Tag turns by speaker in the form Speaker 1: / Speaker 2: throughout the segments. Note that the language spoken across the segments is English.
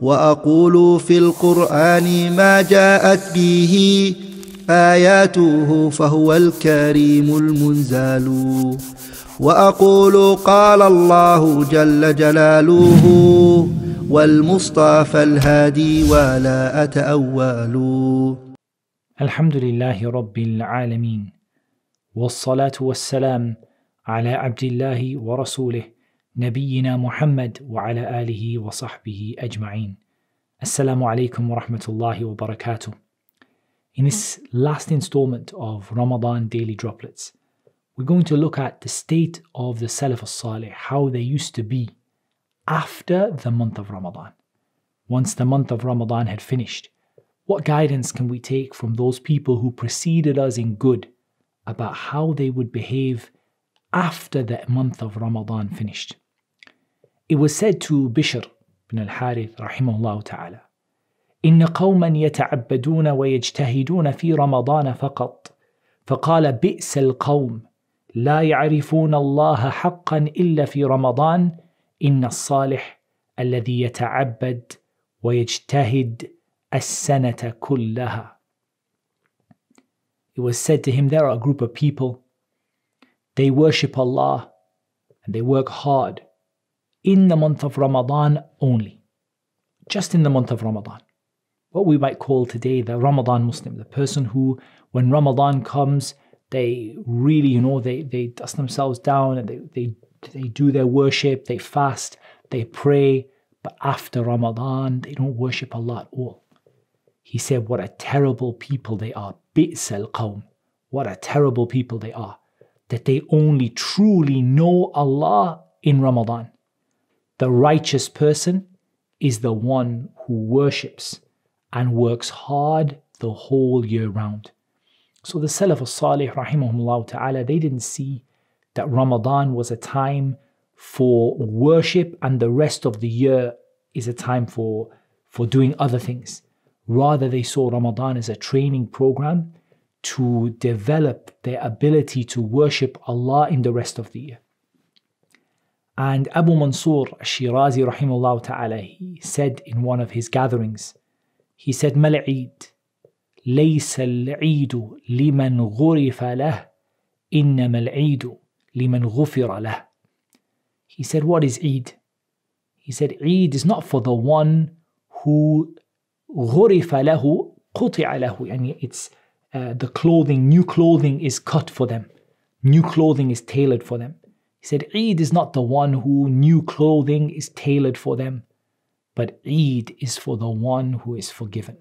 Speaker 1: وأقول في القرآن ما جاءت به آياته فهو الكريم المنزال وأقول قال الله جل جلاله والمصطفى الهادي ولا أتأول.
Speaker 2: الحمد لله رب العالمين والصلاة والسلام على عبد الله ورسوله نبينا محمد وعلى آله وصحبه أجمعين. Assalamu alaikum wa rahmatullahi wa barakatuh. In this last installment of Ramadan Daily Droplets, we're going to look at the state of the Salaf al-Salih, how they used to be after the month of Ramadan. Once the month of Ramadan had finished, what guidance can we take from those people who preceded us in good about how they would behave after the month of Ramadan finished? It was said to Bishr ibn al-Harith rahimahullah ta'ala, إن قوما يتعبدون ويجتهدون في رمضان فقط فقال بئس القوم لا يعرفون الله حقا إلا في رمضان إن الصالح الذي يتعبد ويجتهد السنة كلها. It was said to him, there are a group of people, they worship Allah and they work hard in the month of Ramadan only. Just in the month of Ramadan. What we might call today the Ramadan Muslim, the person who, when Ramadan comes, they really, they dust themselves down and they do their worship, they fast, they pray, but after Ramadan, they don't worship Allah at all. He said, what a terrible people they are. Bi's al-qawm. What a terrible people they are. That they only truly know Allah in Ramadan. The righteous person is the one who worships and works hard the whole year round. So the Salaf al-Salih rahimahumullah ta'ala, they didn't see that Ramadan was a time for worship and the rest of the year is a time for doing other things. Rather, they saw Ramadan as a training program to develop their ability to worship Allah in the rest of the year. And Abu Mansur al-Shirazi rahimahullah ta'ala, he said in one of his gatherings, he said, Mal Eid, laysa al-Eidu liman ghurifa lah, innama al-Eidu liman ghufira lah. He said, what is Eid? He said, Eid is not for the one who ghurifa lahu, quti'a lahu. Yani it's the clothing, new clothing is cut for them. New clothing is tailored for them. He said, Eid is not the one who new clothing is tailored for them, but Eid is for the one who is forgiven.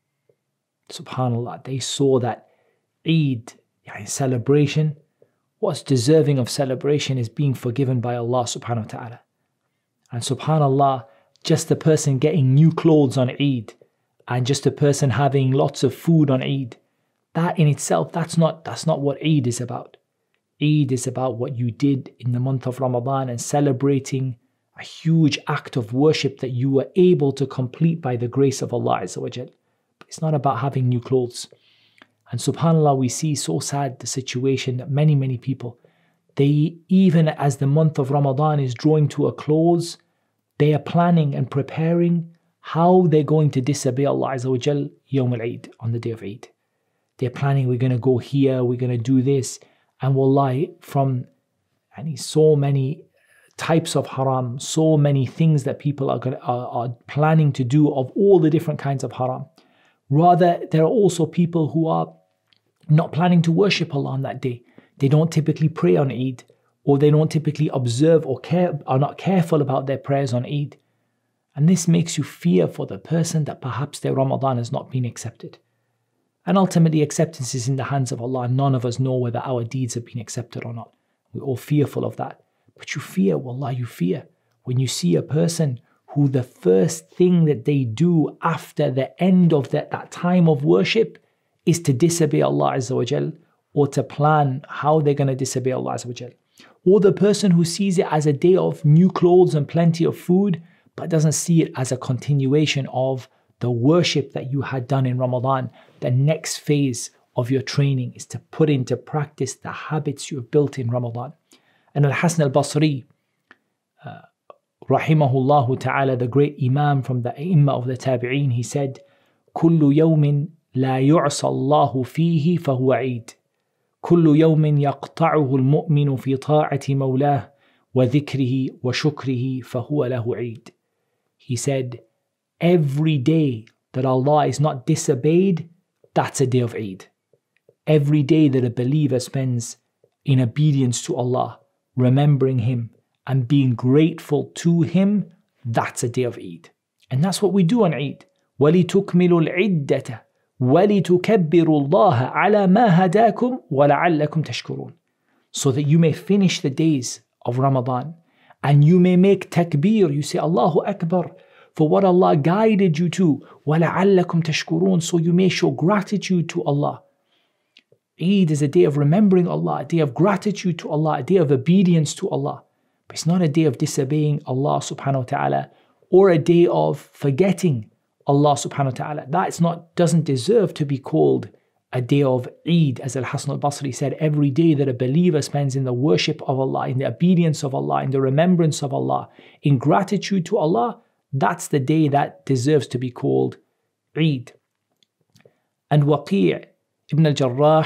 Speaker 2: SubhanAllah, they saw that Eid, celebration, what's deserving of celebration is being forgiven by Allah subhanahu wa ta'ala. And SubhanAllah, just a person getting new clothes on Eid and just a person having lots of food on Eid, that in itself, that's not what Eid is about. Eid is about what you did in the month of Ramadan and celebrating a huge act of worship that you were able to complete by the grace of Allah Azza wa Jal. But it's not about having new clothes. And subhanAllah, we see so sad the situation that many people, they, even as the month of Ramadan is drawing to a close, they are planning and preparing how they're going to disobey Allah Azza wa Jal Yawm al-Eid, on the day of Eid. They're planning, we're going to go here, we're going to do this. And wallahi, from so many types of haram, so many things that people are planning to do of all the different kinds of haram. Rather, there are also people who are not planning to worship Allah on that day. They don't typically pray on Eid, or they don't typically observe or are not careful about their prayers on Eid. And this makes you fear for the person that perhaps their Ramadan has not been accepted. And ultimately, acceptance is in the hands of Allah. None of us know whether our deeds have been accepted or not. We're all fearful of that. But you fear, wallah, you fear. When you see a person who the first thing that they do after the end of that time of worship is to disobey Allah Azza wa Jal, or to plan how they're going to disobey Allah Azza wa Jal. Or the person who sees it as a day of new clothes and plenty of food, but doesn't see it as a continuation of the worship that you had done in Ramadan. The next phase of your training is to put into practice the habits you have built in Ramadan. And Al-Hassan al-Basri rahimahullahu ta'ala, the great Imam from the Imam of the Tabi'een, he said, كل يوم لا يعصى الله فيه فهو عيد. كل يوم يقطعه المؤمن في طاعة مولاه وذكره وشكره فهو له عيد. He said, every day that Allah is not disobeyed, that's a day of Eid. Every day that a believer spends in obedience to Allah, remembering Him and being grateful to Him, that's a day of Eid. And that's what we do on Eid. وَلِتُكْمِلُوا الْعِدَّةَ وَلِتُكَبِّرُوا اللَّهَ عَلَى مَا هَدَاكُمْ وَلَعَلَّكُمْ تَشْكُرُونَ. So that you may finish the days of Ramadan and you may make takbir, you say Allahu Akbar, for what Allah guided you to, وَلَعَلَّكُمْ تَشْكُرُونَ, so you may show gratitude to Allah. Eid is a day of remembering Allah, a day of gratitude to Allah, a day of obedience to Allah. But it's not a day of disobeying Allah subhanahu wa ta'ala or a day of forgetting Allah subhanahu wa ta'ala. That doesn't deserve to be called a day of Eid. As Al-Hassan al-Basri said, every day that a believer spends in the worship of Allah, in the obedience of Allah, in the remembrance of Allah, in gratitude to Allah, that's the day that deserves to be called Eid. And Waqi' ibn al-Jarrah,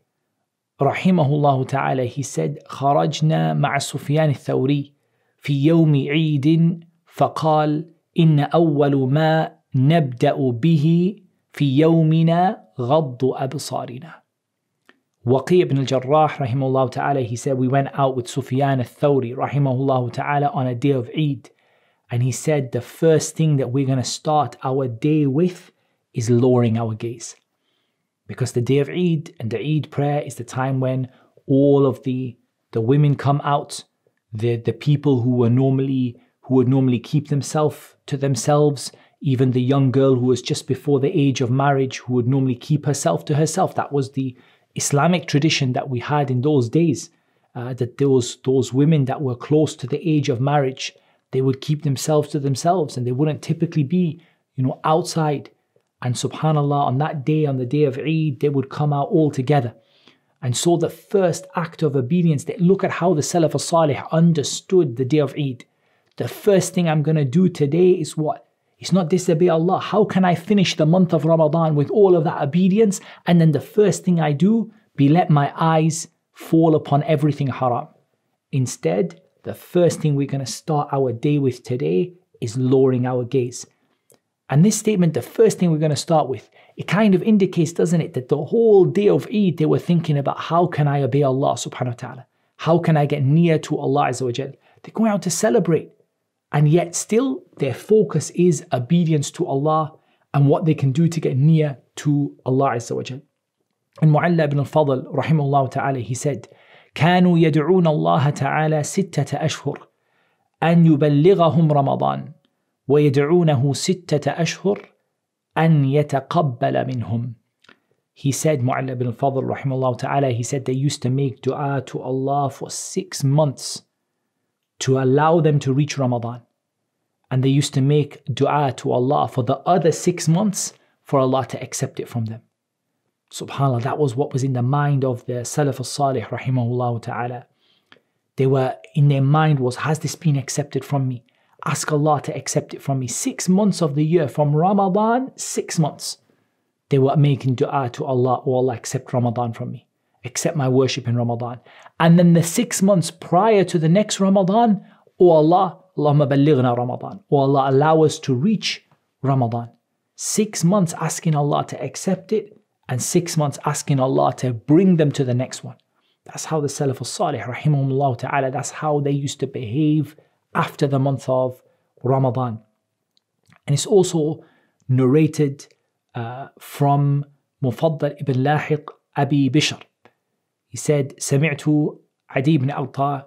Speaker 2: rahimahullah ta'ala, he said, خرجنا مع سفيان الثوري في يوم عيد فقال إن أول ما نبدأ به في يومنا غض أبصارنا. Waqi' ibn al-Jarrah, rahimahullah ta'ala, he said, we went out with Sufyan al-Thawri, rahimahullah ta'ala, on a day of Eid. And he said, the first thing that we're going to start our day with is lowering our gaze. Because the day of Eid and the Eid prayer is the time when all of the women come out, the people who would normally keep themselves to themselves, even the young girl who was just before the age of marriage, who would normally keep herself to herself. That was the Islamic tradition that we had in those days, that those women that were close to the age of marriage, they would keep themselves to themselves and they wouldn't typically be, outside. And subhanAllah, on that day, on the day of Eid, they would come out all together. And so the first act of obedience, look at how the Salaf al-Salih understood the day of Eid. The first thing I'm going to do today is what? It's not disobey Allah. How can I finish the month of Ramadan with all of that obedience? And then the first thing I do, be let my eyes fall upon everything haram. Instead, the first thing we're going to start our day with today is lowering our gaze. And this statement, the first thing we're going to start with, it kind of indicates, doesn't it, that the whole day of Eid, they were thinking about how can I obey Allah subhanahu wa ta'ala? How can I get near to Allah Azza wa Jal? They're going out to celebrate. And yet still, their focus is obedience to Allah and what they can do to get near to Allah Azza wa Jal. And Mu'alla ibn al-Fadl, rahimahullah ta'ala, he said, كانوا يدعون الله تعالى 6 أشهر أن يبلغهم رمضان ويدعونه 6 أشهر أن يتقبل منهم. He said, Mu'alla ibn al-Fadl, rahimahullah ta'ala, he said they used to make dua to Allah for 6 months to allow them to reach Ramadan. And they used to make dua to Allah for the other 6 months for Allah to accept it from them. SubhanAllah, that was what was in the mind of the Salaf al-Salih, rahimahullah ta'ala. They were, in their mind was, has this been accepted from me? Ask Allah to accept it from me. 6 months of the year, from Ramadan, 6 months. They were making dua to Allah, oh Allah, accept Ramadan from me. Accept my worship in Ramadan. And then the 6 months prior to the next Ramadan, oh Allah, Allahumma ballighna Ramadan. Oh Allah, allow us to reach Ramadan. 6 months asking Allah to accept it, and 6 months asking Allah to bring them to the next one. That's how the Salaf al-Salih, rahimahumullah ta'ala, that's how they used to behave after the month of Ramadan. And it's also narrated from Mufaddal ibn Lahiq Abi Bishr. He said, سمعت عدي بن أرطاه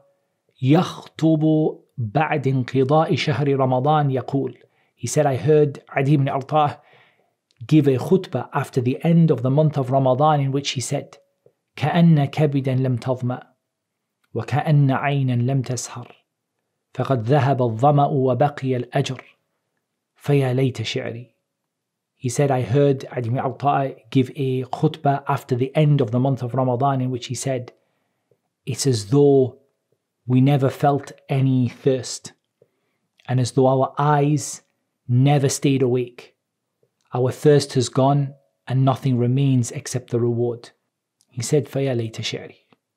Speaker 2: يخطب بعد انقضاء شهر رمضان يقول. He said, I heard Adi ibn Artah give a khutbah after the end of the month of Ramadan in which he said, كأن كبدا لم تظمأ وكأن عينا لم تسهر فقد ذهب الظمأ وبقي الأجر فيا ليت شعري. He said, I heard Adi ibn Artah give a khutbah after the end of the month of Ramadan in which he said, it's as though we never felt any thirst. and as though our eyes never stayed awake. Our thirst has gone and nothing remains except the reward. He said, فَيَا لَيْتَ شِعْرِي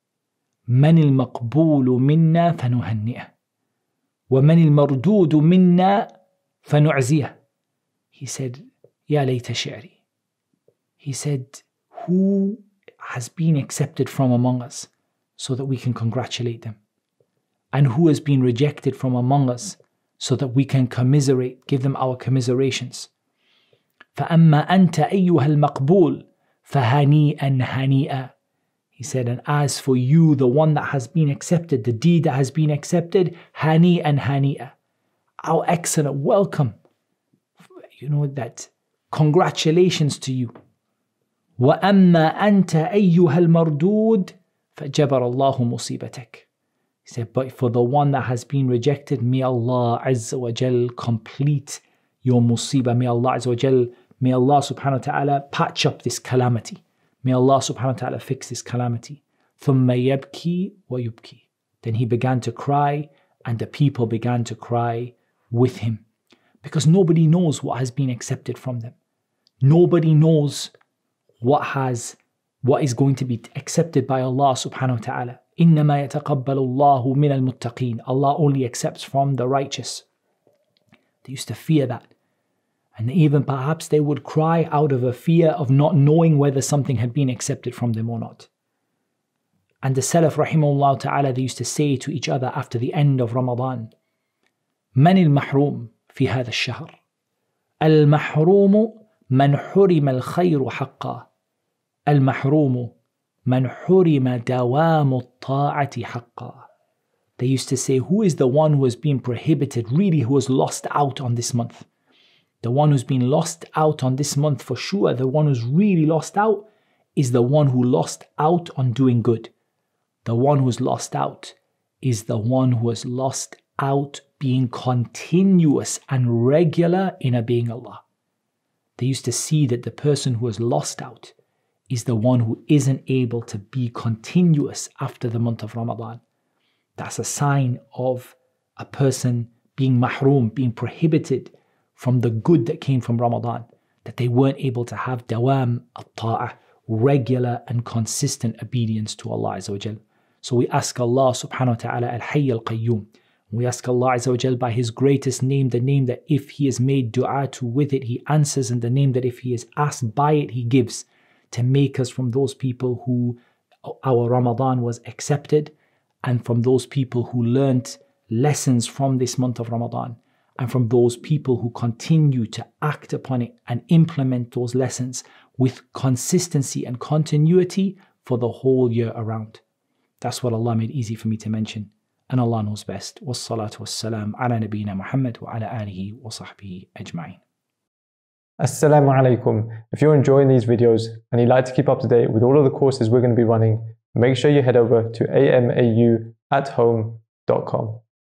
Speaker 2: مَنِ الْمَقْبُولُ مِنَّا فَنُهَنِّئَهُ وَمَنِ الْمَرْدُودُ مِنَّا فَنُعْزِيَهُ. He said, يَا لَيْتَ شِعْرِي. He said, who has been accepted from among us so that we can congratulate them? And who has been rejected from among us so that we can commiserate, give them our commiserations? فَأَمَّا أَنْتَ أَيُّهَا الْمَقْبُولُ فَهَنِيئًا هَنِيئًا. He said, and as for you, the one that has been accepted, the deed that has been accepted, هَنِيئًا هَنِيئًا. How excellent, welcome. You know that, congratulations to you. وَأَمَّا أَنْتَ أَيُّهَا الْمَرْدُودُ فَجَبَرَ اللَّهُ مُصِيبَتَكَ. He said, but for the one that has been rejected, may Allah Azza wa Jal complete your musibah. May Allah Azza wa Jal, may Allah subhanahu wa ta'ala patch up this calamity. May Allah subhanahu wa ta'ala fix this calamity. ثُمَّ يَبْكِي وَيُبْكِي. Then he began to cry and the people began to cry with him. Because nobody knows what has been accepted from them. Nobody knows what is going to be accepted by Allah subhanahu wa ta'ala. إِنَّمَا يَتَقَبَّلُ اللَّهُ مِنَ الْمُتَّقِينَ. Allah only accepts from the righteous. They used to fear that. And even perhaps they would cry out of a fear of not knowing whether something had been accepted from them or not. And the Salaf rahimahullah ta'ala, they used to say to each other after the end of Ramadan, مَنِ الْمَحْرُومُ فِي هَذَا الشَّهْرِ الْمَحْرُومُ مَنْ حُرِمَ الْخَيْرُ حَقًّا الْمَحْرُومُ مَنْ حُرِمَ دَوَامُ الطَّاعَةِ حَقًّا. They used to say, who is the one who has been prohibited, really who has lost out on this month? The one who's been lost out on this month for sure, the one who's really lost out is the one who lost out on doing good. The one who's lost out is the one who has lost out being continuous and regular in obeying Allah. They used to see that the person who has lost out is the one who isn't able to be continuous after the month of Ramadan. That's a sign of a person being mahroom, being prohibited from the good that came from Ramadan, that they weren't able to have dawam al-ta'ah, regular and consistent obedience to Allah Azza wa Jal. So we ask Allah subhanahu wa ta'ala al-hayy al-qayyum. We ask Allah Azza wa Jal by His greatest name, the name that if He is made dua to with it, He answers, and the name that if He is asked by it, He gives, to make us from those people who our Ramadan was accepted, and from those people who learnt lessons from this month of Ramadan, and from those people who continue to act upon it and implement those lessons with consistency and continuity for the whole year around. That's what Allah made easy for me to mention, and Allah knows best. Wassalatu wassalam ala nabiyyina Muhammad wa ala alihi wa sahbihi ajma'in.
Speaker 3: Assalamu alaikum. If you're enjoying these videos and you'd like to keep up to date with all of the courses we're going to be running, make sure you head over to amauathome.com.